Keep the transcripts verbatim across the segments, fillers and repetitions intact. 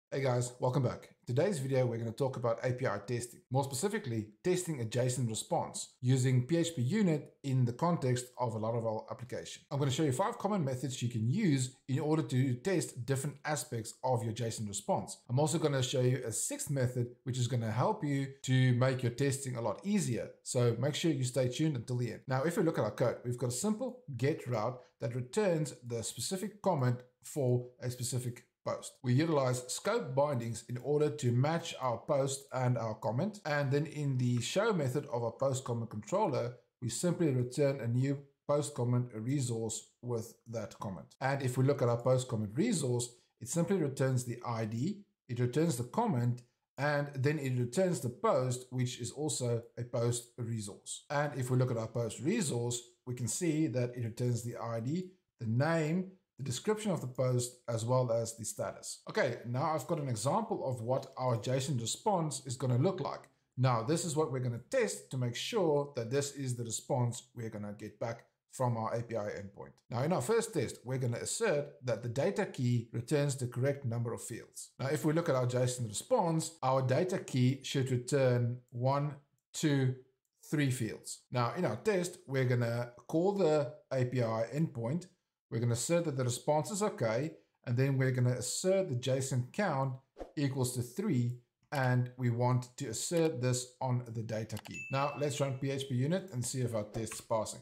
Hey guys, welcome back. In today's video, we're going to talk about A P I testing. More specifically, testing a JSON response using PHPUnit in the context of a Laravel application. I'm going to show you five common methods you can use in order to test different aspects of your JSON response. I'm also going to show you a sixth method, which is going to help you to make your testing a lot easier. So make sure you stay tuned until the end. Now, if we look at our code, we've got a simple get route that returns the specific comment for a specific post. We utilize scope bindings in order to match our post and our comment. And then in the show method of our post comment controller, we simply return a new post comment resource with that comment. And if we look at our post comment resource, it simply returns the I D, it returns the comment, and then it returns the post, which is also a post resource. And if we look at our post resource, we can see that it returns the I D, the name, the description of the post, as well as the status. Okay, now I've got an example of what our JSON response is going to look like. Now, this is what we're going to test to make sure that this is the response we're going to get back from our A P I endpoint. Now, in our first test, we're going to assert that the data key returns the correct number of fields. Now, if we look at our JSON response, our data key should return one, two, three fields. Now, in our test, we're going to call the A P I endpoint. We're going to assert that the response is okay, and then we're going to assert the JSON count equals to three, and we want to assert this on the data key. Now let's run PHPUnit and see if our test's passing.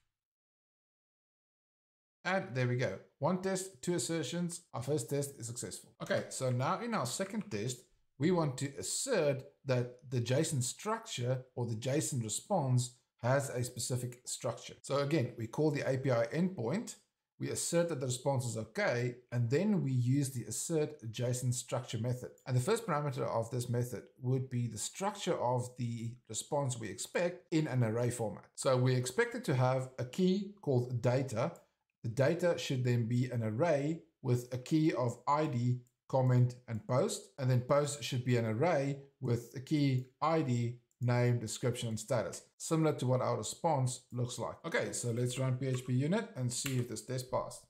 And there we go. One test, two assertions. Our first test is successful. Okay, so now in our second test, we want to assert that the JSON structure or the JSON response has a specific structure. So again, we call the A P I endpoint. We assert that the response is okay, and then we use the assert JSON structure method. And the first parameter of this method would be the structure of the response we expect in an array format. So we expect it to have a key called data. The data should then be an array with a key of I D, comment, and post. And then post should be an array with a key I D, name, description, and status, similar to what our response looks like. Okay, so let's run PHPUnit and see if this test passed.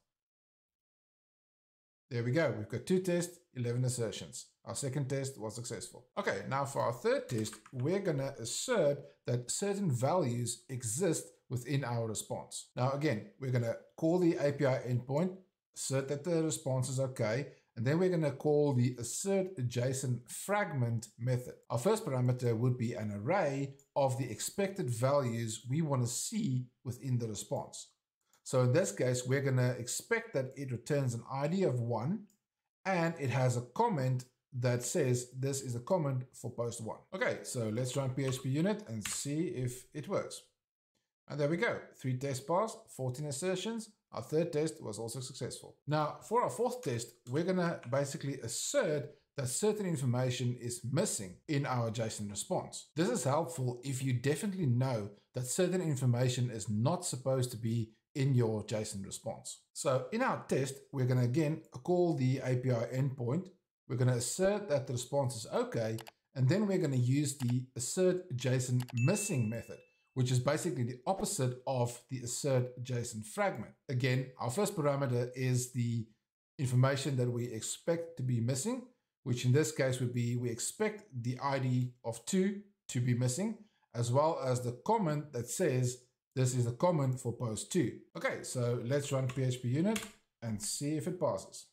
There we go. We've got two tests, eleven assertions. Our second test was successful. Okay, now for our third test, we're going to assert that certain values exist within our response. Now again, we're going to call the A P I endpoint, assert that the response is okay, and then we're going to call the assert JSON fragment method. Our first parameter would be an array of the expected values we want to see within the response. So in this case, we're going to expect that it returns an I D of one, and it has a comment that says this is a comment for post one. Okay, so let's run PHPUnit and see if it works. And there we go. Three tests passed, fourteen assertions. Our third test was also successful. Now, for our fourth test, we're going to basically assert that certain information is missing in our JSON response. This is helpful if you definitely know that certain information is not supposed to be in your JSON response. So in our test, we're going to again call the A P I endpoint. We're going to assert that the response is okay, and then we're going to use the assert JSON missing method, which is basically the opposite of the assert JSON fragment. Again, our first parameter is the information that we expect to be missing, which in this case would be we expect the I D of two to be missing, as well as the comment that says this is a comment for post two. Okay, so let's run PHPUnit and see if it passes.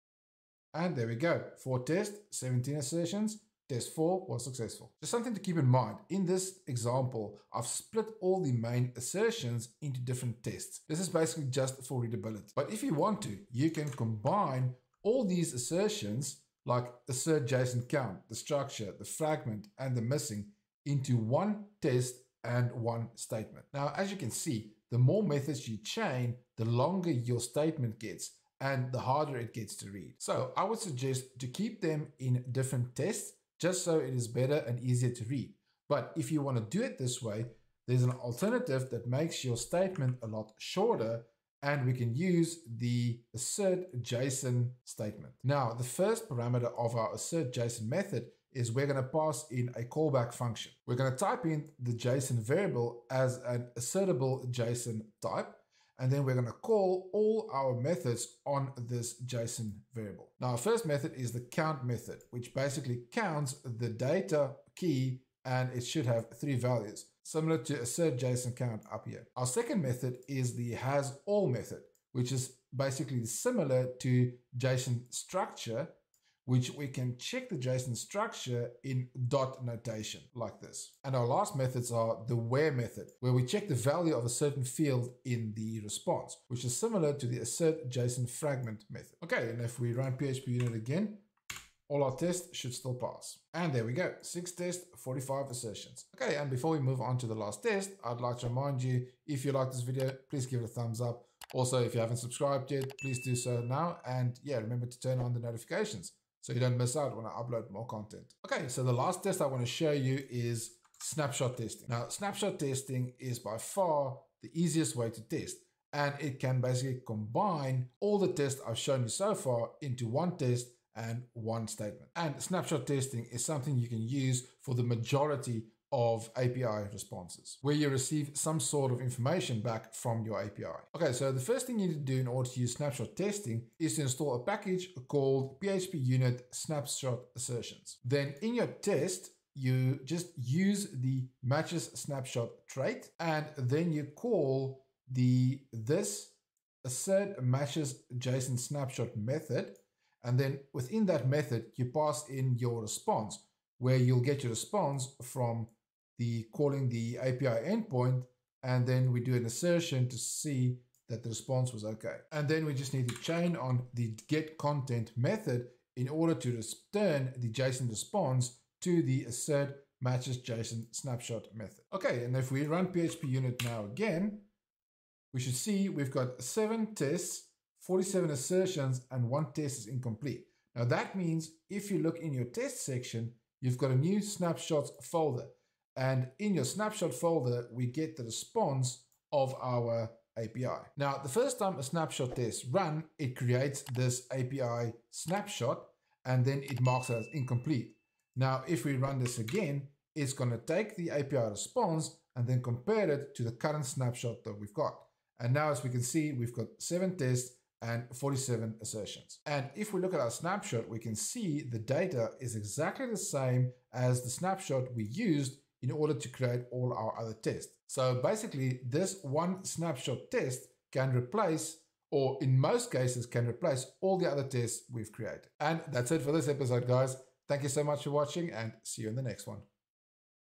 And there we go. Four tests, seventeen assertions. Test four was successful. Just something to keep in mind. In this example, I've split all the main assertions into different tests. This is basically just for readability. But if you want to, you can combine all these assertions like assert JSON count, the structure, the fragment, and the missing into one test and one statement. Now, as you can see, the more methods you chain, the longer your statement gets and the harder it gets to read. So I would suggest to keep them in different tests, just so it is better and easier to read. But if you want to do it this way, there's an alternative that makes your statement a lot shorter, and we can use the assert JSON statement. Now, the first parameter of our assert JSON method is we're going to pass in a callback function. We're going to type in the JSON variable as an assertable JSON type, and then we're going to call all our methods on this JSON variable. Now, our first method is the count method, which basically counts the data key, and it should have three values, similar to assert JSON count up here. Our second method is the has all method, which is basically similar to JSON structure, which we can check the JSON structure in dot notation like this. And our last methods are the where method, where we check the value of a certain field in the response, which is similar to the assert JSON fragment method. Okay, and if we run PHPUnit again, all our tests should still pass. And there we go, six tests, forty-five assertions. Okay, and before we move on to the last test, I'd like to remind you, if you like this video, please give it a thumbs up. Also, if you haven't subscribed yet, please do so now. And yeah, remember to turn on the notifications so you don't miss out when I upload more content. Okay, so the last test I want to show you is snapshot testing. Now, snapshot testing is by far the easiest way to test, and it can basically combine all the tests I've shown you so far into one test and one statement. And snapshot testing is something you can use for the majority of A P I responses, where you receive some sort of information back from your A P I. Okay, so the first thing you need to do in order to use snapshot testing is to install a package called PHPUnit Snapshot Assertions. Then in your test, you just use the matches snapshot trait, and then you call the this assert matches JSON snapshot method, and then within that method, you pass in your response, where you'll get your response from the calling the A P I endpoint, and then we do an assertion to see that the response was okay. And then we just need to chain on the get content method in order to return the JSON response to the assert matches JSON snapshot method. Okay, and if we run PHPUnit now again, we should see we've got seven tests, forty-seven assertions, and one test is incomplete. Now that means if you look in your test section, you've got a new snapshots folder. And in your snapshot folder, we get the response of our A P I. Now, the first time a snapshot test run, it creates this A P I snapshot, and then it marks it as incomplete. Now, if we run this again, it's going to take the A P I response and then compare it to the current snapshot that we've got. And now, as we can see, we've got seven tests and forty-seven assertions. And if we look at our snapshot, we can see the data is exactly the same as the snapshot we used in order to create all our other tests. So basically, this one snapshot test can replace, or in most cases can replace, all the other tests we've created. And that's it for this episode, guys. Thank you so much for watching, and see you in the next one.